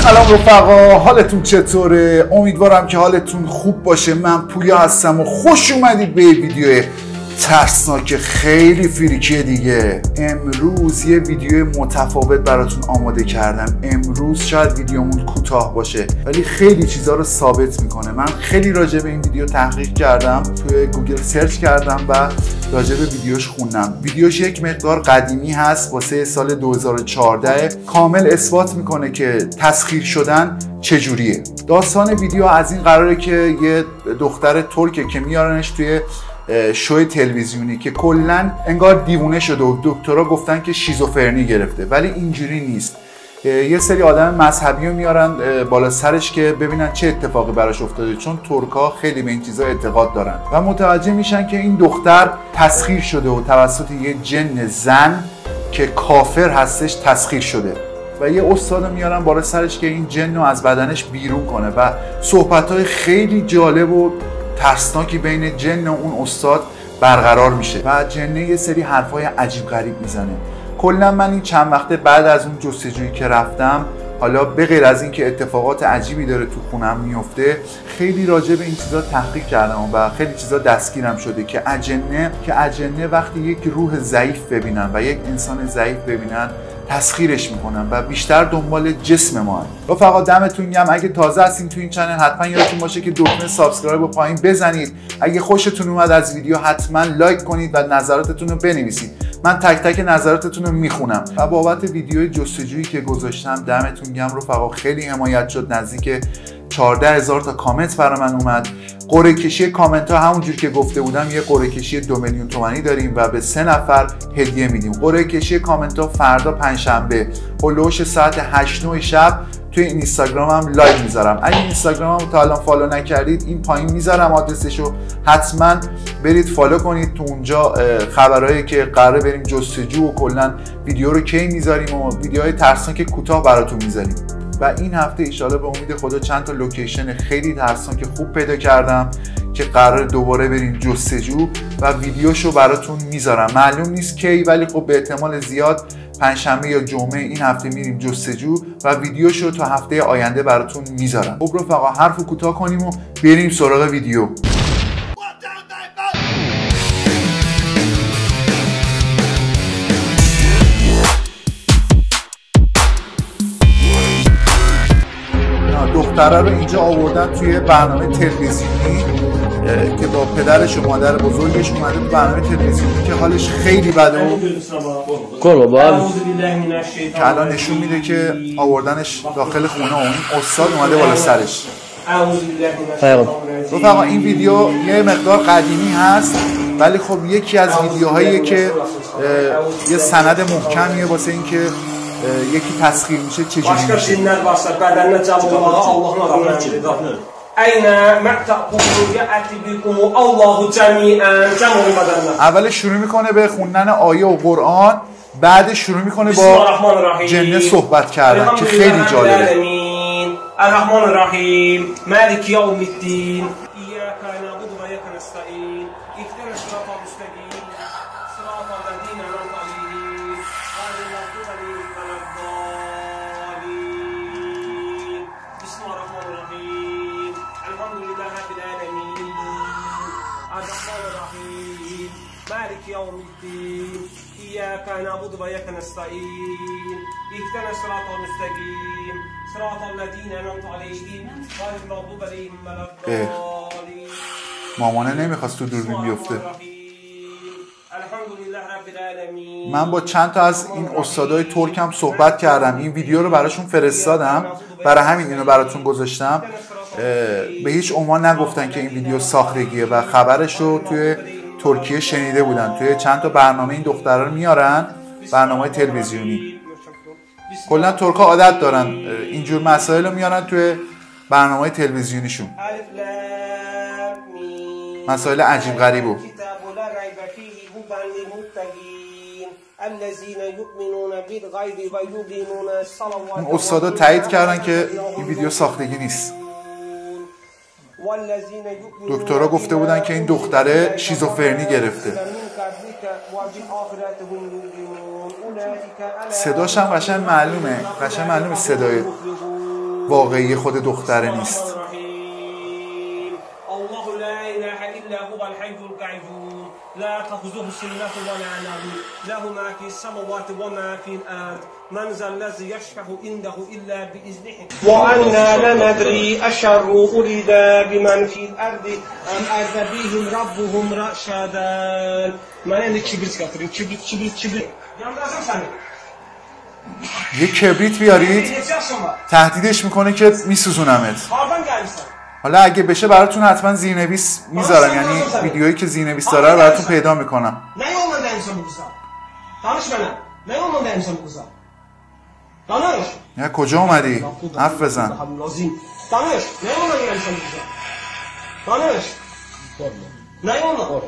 سلام رفقا، حالتون چطوره؟ امیدوارم که حالتون خوب باشه. من پویا هستم و خوش اومدید به ویدیو ترسناک خیلی فریکی دیگه. امروز یه ویدیو متفاوت براتون آماده کردم. امروز شاید ویدیومون کوتاه باشه ولی خیلی چیزا رو ثابت میکنه. من خیلی راجع به این ویدیو تحقیق کردم، توی گوگل سرچ کردم و راجع به ویدیوش خوندم. ویدیوش یک مقدار قدیمی هست، واسه سال 2014. کامل اثبات میکنه که تسخیر شدن چجوریه. داستان ویدیو از این قراره که یه دختر ترکه که میارنش توی شوی تلویزیونی که کلا انگار دیوونه شده و دکترها گفتن که شیزوفرنی گرفته، ولی اینجوری نیست. یه سری آدم مذهبی رو میارن بالا سرش که ببینن چه اتفاقی براش افتاده، چون ترک‌ها خیلی به این چیزا اعتقاد دارن و متوجه میشن که این دختر تسخیر شده و توسط یه جن زن که کافر هستش تسخیر شده و یه استاد میارن بالا سرش که این جن رو از بدنش بیرون کنه و صحبت‌های خیلی جالب و ترسناکی بین جن و اون استاد برقرار میشه و جن یه سری حرفای عجیب غریب میزنه. کلا من این چند وقته بعد از اون جستجویی که رفتم، حالا به غیر از این که اتفاقات عجیبی داره تو خونم میفته، خیلی راجع به این چیزا تحقیق کردم و خیلی چیزا دستگیرم شده که اجنه وقتی یک روح ضعیف ببینن و یک انسان ضعیف ببینن تسخیرش میکنن و بیشتر دنبال جسم ما هست. رفقا دمتون گرم. اگه تازه هستین تو این چنل حتما یادتون باشه که دکمه سابسکرایب رو پایین بزنید. اگه خوشتون اومد از ویدیو حتما لایک کنید و نظراتتون رو بنویسید. من تک تک نظراتتون رو میخونم. و بابت ویدیوی جستجویی که گذاشتم دمتون گرم رفقا، خیلی حمایت شد. نزدیک 14,000 تا کامنت برای من اومد. قرعه کشی کامنت ها همونجور که گفته بودم یه قرعه کشی 2 میلیون تومانی داریم و به 3 نفر هدیه میدیم. قرعه کشی کامنت ها فردا پنجشنبه هولوش ساعت 8-9 شب توی اینستاگرامم لایو میذارم. اگه اینستاگرامم رو تا الان فالو نکردید این پایین میذارم آدرسشو، حتما برید فالو کنید. تو اونجا خبرایی که قراره بریم جستجو و کلا ویدیو رو کی میذاریم و ویدیوهای ترسناک کوتاه براتون میذاریم. و این هفته ایشالا به امید خدا چند تا لوکیشن خیلی ترسناک خوب پیدا کردم که قرار دوباره بریم جستجو و ویدیوشو براتون میذارم. معلوم نیست کی ولی خب به احتمال زیاد پنجشنبه یا جمعه این هفته میریم جستجو و ویدیوشو تا هفته آینده براتون میذارم. خب رفقا حرفو کوتاه کنیم و بریم سراغ ویدیو. دختره رو اینجا آوردن توی برنامه تلویزیونی که با پدرش و مادر بزرگش اومده تو برنامه تلویزیونی که حالش خیلی بده و که الان نشون میده که آوردنش داخل خونه و این استاد اومده بالا سرش. رفقا این ویدیو یه مقدار قدیمی هست ولی خب یکی از ویدیوهاییه که یه سند محکمیه واسه اینکه یکی تسخیر میشه چجوری میشه. başqa jinlər varsa bədəninə cəm olmağa Allahın adını verir. Aynə mə'təqubu ya'tibikum Allahu cəmi'an cəm olmadan. اول شروع میکنه به خوندن آیه و قرآن، بعد شروع میکنه با جن صحبت کردن که خیلی جالبه. الرحمن الرحیم مالک یوم الدین ایاک نعبد و ایاک نستعین اهدنا الصراط المستقیم صراط الذین انعمت علیهم غیر المغضوب علیهم ولا الضالین. بسم الله الرحمن الرحیم الحمد لله رب العالمین الرحمن الرحیم مالک یوم الدین ایاک نعبد و ایاک نستعین اهدنا الصراط المستقیم صراط الذین انعمت علیهم غیر المغضوب علیهم ولا الضالین. مامانه نمیخواست تو دوربین بیفته. من با چند تا از این استادای ترک هم صحبت کردم، این ویدیو رو براشون فرستادم، برای همین اینو براتون گذاشتم. به هیچ عنوان نگفتن که این ویدیو ساختگیه و خبرش رو توی ترکیه شنیده بودن. توی چند تا برنامه این دخترها رو میارن، برنامه تلویزیونی. کلا ترک‌ها عادت دارن اینجور مسائل رو میارن توی برنامه تلویزیونیشون، مسائل عجیب غریبو. این استادا تایید کردن که این ویدیو ساختگی نیست. دکترها گفته بودن که این دختره شیزوفرنی گرفته. صداش هم قشنگ معلومه صدای واقعی خود دختره نیست. الله لا اله الا هو الحي القيوم لا تأخذه سنة ولا نوم له ما في السماوات وما في الأرض من ذا الذي يشفع عنده إلا بإذنه وأنا لا ندري أشر أريد بمن في الأرض أم أراد بهم ربهم رشدا من عندي kibrit getireyim kibrit yandıracağım seni. یه کبریت بیارید تهدیدش میکنه که میسوزونمت. Hardan gelmişsin? حالا اگه بشه براتون حتما زیرنویس میذارم، یعنی ویدیویی که زیرنویس داره رو براتون پیدا میکنم. Ne yoldan gelmişsin bu kıza? Danış bana. Ne yoldan gelmişsin bu kıza? Danış. یا کجا اومدی؟ حرف بزن. Danış. Ne yoldan gelmişsin bu kıza? Danış. Ne yoldan?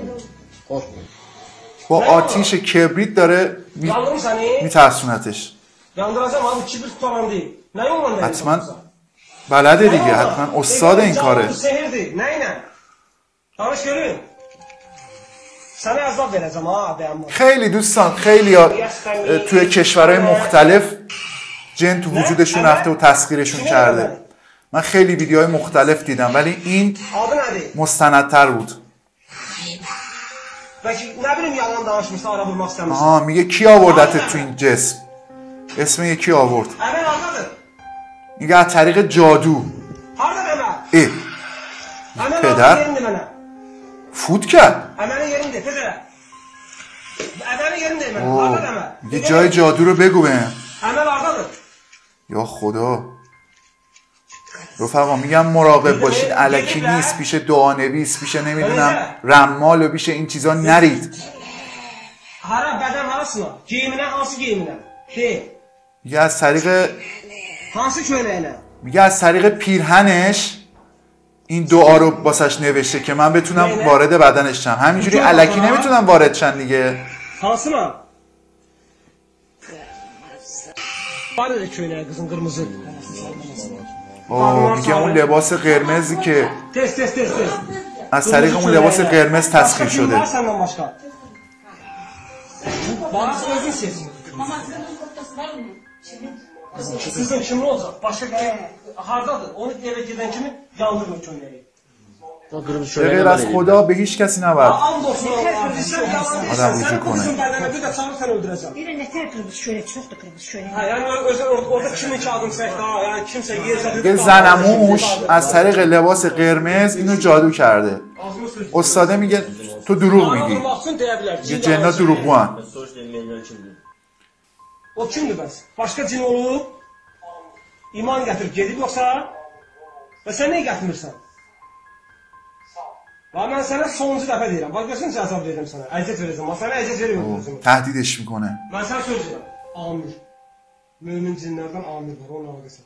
با آتیش کبریت داره میترسونتش. Yandıracağım abi kibrit tutamam değil. Ne yoldan gelmişsin bu حتما kıza? بلده دیگه، حتما استاد این کاره. Sehirdi. Neyle? Danış görün. Sana azap vereceğim ha beğenmem. خیلی دوستان خیلی توی کشورهای مختلف جن تو وجودشون رفته و تسخیرشون کرده. من خیلی ویدیوهای مختلف دیدم ولی این مستندتر بود. Ne bileyim yalan danışmışsa ara vurmak istemişsin. آها میگه کی آوردت تو این جسم؟ اسم یکی آورد. Hemen anladım. میگه از طریق جادو. Harda hemen. ای پدر فوت کرد. Hemen yerinde peder. Hemen yerinde hemen. Harda hemen. میگه جای جادو رو بگو بهم. Hemen hardadır. یا خدا. رفقا میگم مراقب باشید، الکی نیست، پیش دعانویس، پیش نمیدونم رمال و پیش این چیزا نرید. Hara beden harasına? Giyimine hansı giyimine? میگه از طریق hansı köleğine? میگه از طریق پیرهنش این دعا رو باسش نوشته که من بتونم وارد بدنش شم. همینجوری الکی نمیتونم وارد شن دیگه. Hansı mı? Var öyle köleğe kızın kırmızı. میگه اون لباس قرمزی که test. از طریق اون لباس قرمز تسخیر شده. Bana özün sesin. Sizin kimli olacak? Başka hardadır. Onu eve giden kimi yandırma köleği. به غیر از خدا به هیچ کسی نباید آدم رجوع کنه. یه زنموش از طریق لباس قرمز اینو جادو کرده. استاده میگه تو دروغ میگی. یه جنا دروغگوان. O kimdir bəs? Başqa cin olub, iman gətirib gedib yoxsa və sən nəyə gətirmirsən? Ben sana sonuncu dəfə deyirəm. Bax görsən cəzab verirəm sənə. Əziyyət verəcəm. Sənə əziyyət vermirəm. تهدیدش میکنه. Mən sənə söz deyirəm. Amir. Mömin cinlərdən amir var. Onun əlaqəsi.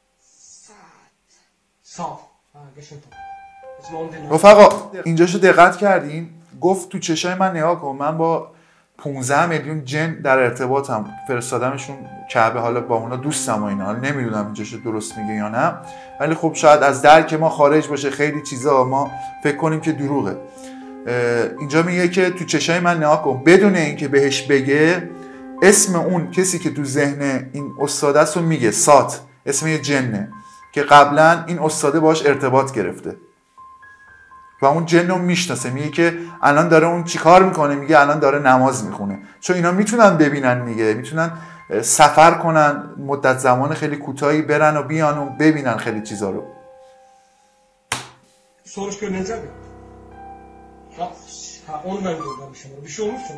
Saat. Ha, qəşəng. رفقا اینجاشو دقت کردین؟ گفت تو چشای من نگاه کن، من با 15 میلیون جن در ارتباطم، فرستادمشون کعبه، حالا با اونا دوستم و اینا. حالا نمیدونم اینجاشو درست میگه یا نه، ولی خب شاید از درک ما خارج باشه خیلی چیزا، ما فکر کنیم که دروغه. اینجا میگه که تو چشای من نگاه کن، بدون اینکه بهش بگه اسم اون کسی که تو ذهن این استاده است رو میگه. سات اسم یه جنه که قبلا این استاده باش ارتباط گرفته و اون جن رو میشناسه. میگه که الان داره اون چیکار میکنه؟ میگه الان داره نماز میخونه. چون اینا میتونن ببینن دیگه، میتونن سفر کنن مدت زمان خیلی کوتاهی، برن و بیان و ببینن خیلی چیزا رو. Sonuç görünecek mi? Ha onu ben göndermişim. Bir şey olmuş mu?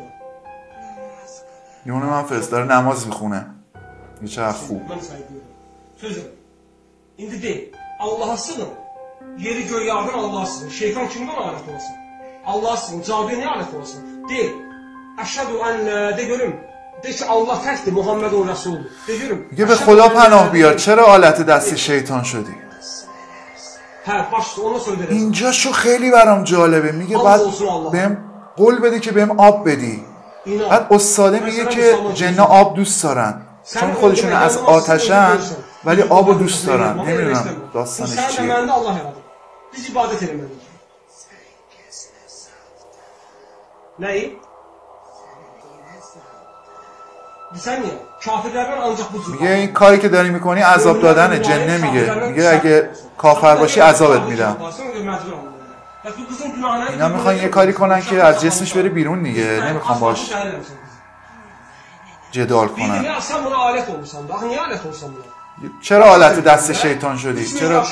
یونه من فرست داره نماز میخونه. یه چقدر خوب. Ben saygılıyorum. Sözüm. İndi değil. Allah'a sığın. Yeri göğü yardım Allah'a sığın. Şeytan kimden alet olsun? Allah'a sığın. Caduya ne alet olsun? Değil. Əşhədü ən de görüm. De ki Allah təkdir, Muhammed o Resulü. De görüm. میگه به خدا پناه بیار، چرا آلت دست شیطان شدی؟ اینجاشو خیلی برام جالبه. میگه بعد بهم قول بده که بهم آب بدی. بعد استاده میگه که جنا آب دوست دارن، چون خودشون از آتشن ولی آبو دوست دارن. نمیدونم داستانش چیه. Biz ibadət eləməliyik. Nəyi? Bilsən niyə? Kafirlərdən ancaq bu cür. میگه این کاری که داری میکنی عذاب دادنه. جنه میگه اگه کافر باشی عذابت میدم. اینا میخوان یه کاری کنن که از جسمش بره بیرون دیگه، نمیخوان باش جدال کنن. چرا آلت دست شیطان شدی؟ چرا؟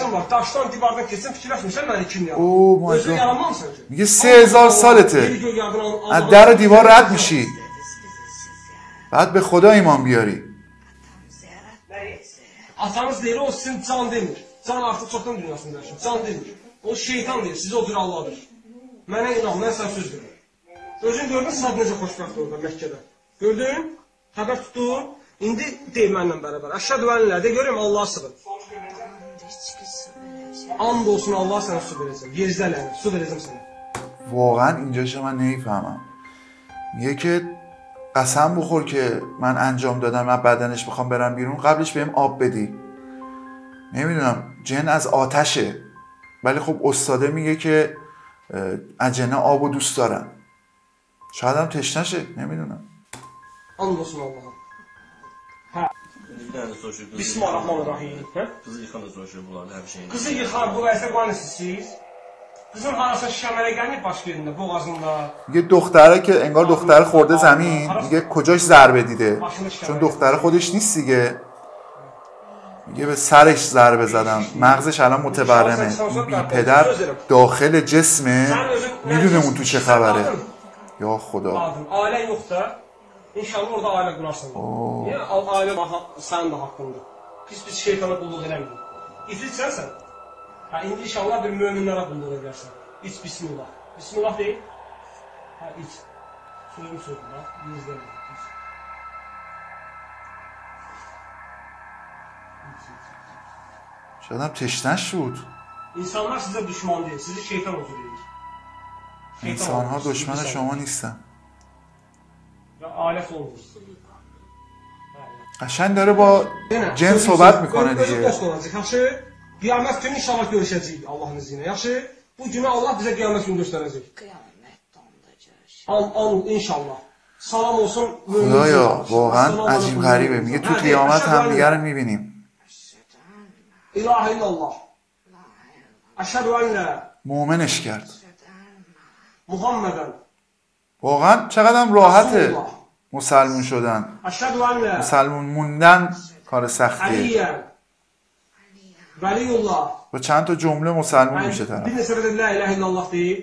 اوه مای گاد. میگه 3000 سالته از در دیوار رد میشی، بعد به خدا ایمان بیاری. Atanız deyir, o sizin can demir. Can artıq çoxdan dünyasında yaşayır. Can demir. O şeytan deyir, sizi o cür Allah'dır. Mənə inan, mən sən söz verir. Özün gördün, saat necə xoşbəxt orada Məkkədə. Gördün? Xəbər tutdun. İndi deyim mənlə bərabər. Əşhədü ən lə, de görüm Allah'a sığın. And olsun Allah'a sənə su verəcəm. Yerzələnir, su verəcəm sənə. واقعا اینجاش من نمیفهمم. میگه که قسم بخور که من انجام دادم، من بدنش بخوام برم بیرون، قبلش بهم آب بدی. نمیدونم، جن از آتشه، ولی خب استاده میگه که اجنه آبو دوست دارن. شاید هم تشنشه، نمیدونم. And olsun Allah'a. Bismillahirrahmanirrahim. Kızı yıkan da soruşuyor bunlar her şeyin. Kızı yıkan bu vəsə qanısız. Kızın harasa şişəmələ gəlməyib baş yerində, boğazında. میگه دختره که انگار دختره خورده زمین، میگه کجاش ضربه دیده، چون دختره خودش نیست دیگه. میگه به سرش ضربه زدم، مغزش الان متورمه، بی پدر داخل جسمه، میدونه اون تو چه خبره. یا خدا. Ailə yoxdur. İnşallah orada ailə qurarsan. Niyə? Ailə sənin də haqqındır. Pis şeytana qulluq eləmir. İfritsən sən. Ha, indi inşallah bir möminlərə qulluq edərsən. İç bismillah. Bismillah deyil. Ha, iç. Suyunu söylün, bax. Yüzdən. شاید هم تشنش بود. İnsanlar sizə düşman deyil, sizi şeytan huzur edir. انسان‌ها دشمن شما نیستن. Ya alət olmur. قشنگ داره با جن صحبت میکنه دیگه. Yaxşı, qiyamət günü inşallah görüşəcəyik Allahın izni ilə. Yaxşı, bu günü Allah bizə qiyamət günü göstərəcək. İnşallah. Salam olsun. خدایا واقعا عجیب غریبه. میگه تو قیامت هم دیگه رو میبینیم. İlahe illallah. Əşhədü ən lə. مؤمنش کرد. Muhammeden. واقعا چقدر راحته مسلمون شدن. Əşhədü ən lə. مسلمون موندن کار سختیه. Əliyyən. Vəliyullah. با چند تا جمله مسلمون میشه طرف. Bir neçə də la ilahe illallah deyib.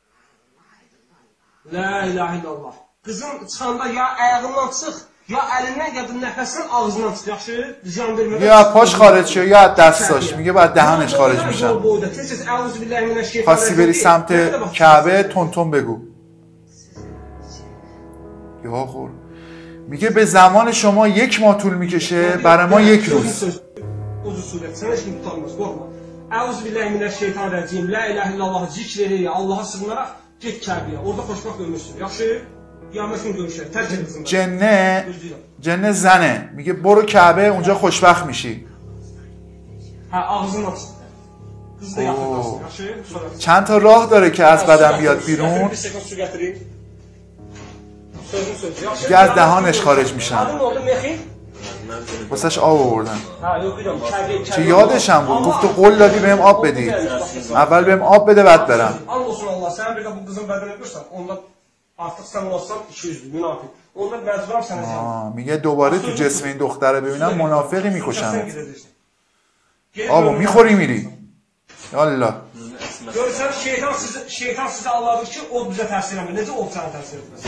La ilahe illallah. Qızın çıxanda ya ayağından çıx, ya əlindən ya da nəfəsindən ağzından çıx. Yaxşı? Ziyan vermədən. یا پاش خارج شه یا از دستاش. میگه بعد دهانش خارج میشن. خواستی بری سمت کعبه تون تون بگو. یا خور. میگه به زمان شما 1 ماه طول میکشه، برای ما 1 روز. Uzun surət. Sən heç kim tutanmaz, qorxma. Əuzubillahimineşşeytanirracim. La ilahe illallah zikr edirik, Allaha sığınaraq get Kəbəyə. Orada xoşbəxt ömürsün. Yaxşı? Qiyamət günü görüşərik. Tərk et qızım. جنه زنه. میگه برو کعبه اونجا خوشبخت میشی. Ha, ağzını aç. Qız da yaxınlaşsın. Yaxşı? چند تا راه داره که از بدن بیاد بیرون. Bir sekund su gətireyim. Sözünü söz. Yaxşı? دیگه از دهانش خارج میشن. Adın oldu Mexi? واسش آب آوردن. Ha, yox bilirəm. چه یادش هم بود. گفت تو قول دادی بهم آب بدی. اول بهم آب بده بعد برم. And olsun Allah, sən bir də bu qızın bədəni etmirsən, onda artıq sən olsan 200'dür, münafiq. Onda məcburam sənə sən. میگه دوباره تو جسم این دختره ببینم منافقی میکشن. آبو میخوری میری. یالا. Görürsən, şeytan sizə Allah'dır ki, o bizə təsir etmir. Necə o sənə təsir etməsin?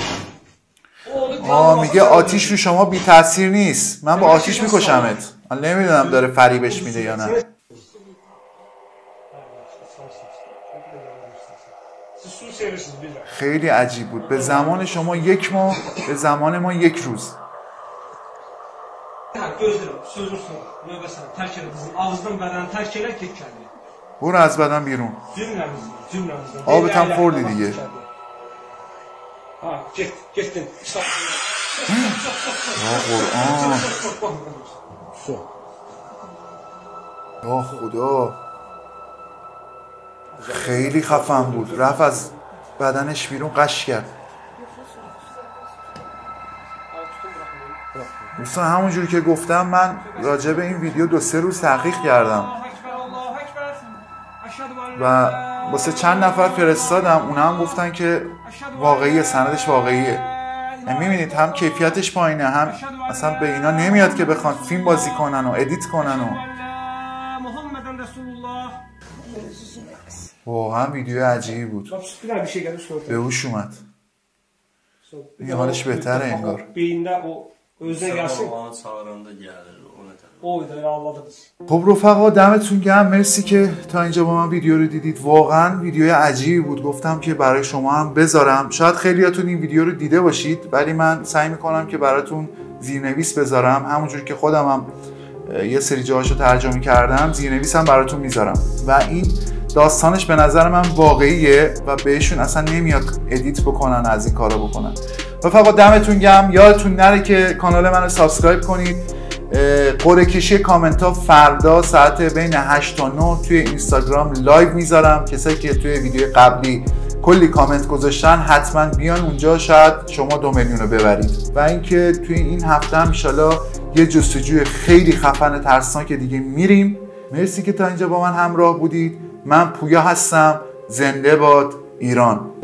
میگه آتیش رو شما بی تاثیر نیست، من با آتیش میکشمت. من نمیدونم داره فریبش میده یا نه. خیلی عجیب بود. به زمان شما 1 ماه، به زمان ما 1 روز. برو از بدن بیرون. آبت هم خوردی دیگه. Getdin. یا قرآن. یا خدا. خیلی خفن بود. رفت از بدنش بیرون قش کرد. دوستان همونجوری که گفتم من راجع به این ویدیو 2-3 روز تحقیق کردم و واسه چند نفر فرستادم، اونا هم گفتن که واقعیه، سندش واقعیه. میبینید هم کیفیتش پایینه، هم اصلا به اینا نمیاد که بخوان فیلم بازی کنن و ادیت کنن و واقعا ویدیو عجیبی بود. به هوش اومد. این حالش بهتره انگار. خب رفقا دمتون گرم، مرسی که تا اینجا با من ویدیو رو دیدید. واقعا ویدیو عجیبی بود، گفتم که برای شما هم بذارم. شاید خیلیاتون این ویدیو رو دیده باشید ولی من سعی میکنم که براتون زیرنویس بذارم، همونجوری که خودم هم یه سری جاهاشو ترجمه کردم زیرنویس هم براتون میذارم و این داستانش به نظر من واقعیه و بهشون اصلا نمیاد ادیت بکنن، از این کارا بکنن. رفقا دمتون گرم، یادتون نره که کانال منو سابسکرایب کنید. قرعه کشی کامنت ها فردا ساعت بین 8 تا 9 توی اینستاگرام لایو میذارم. کسایی که توی ویدیو قبلی کلی کامنت گذاشتن حتما بیان اونجا، شاید شما 2 میلیون رو ببرید. و اینکه توی این هفته هم ان شاءالله یه جستجوی خیلی خفن ترسناک دیگه میریم. مرسی که تا اینجا با من همراه بودید. من پویا هستم. زنده باد ایران.